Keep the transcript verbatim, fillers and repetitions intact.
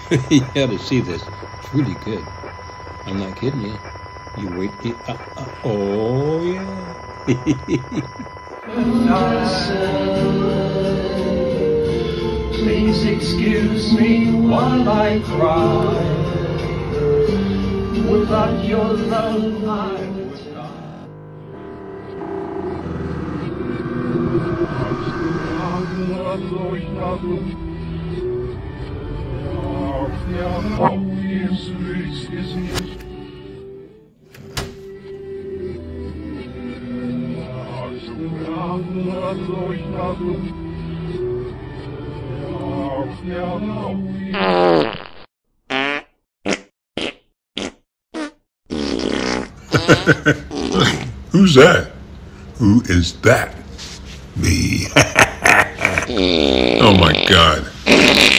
You gotta see this. It's really good. I'm not kidding you. You wait. It, uh, uh, oh, yeah. Please excuse me while I cry. Without your love, I would die. Who's that? Who is that? Me. Oh my God.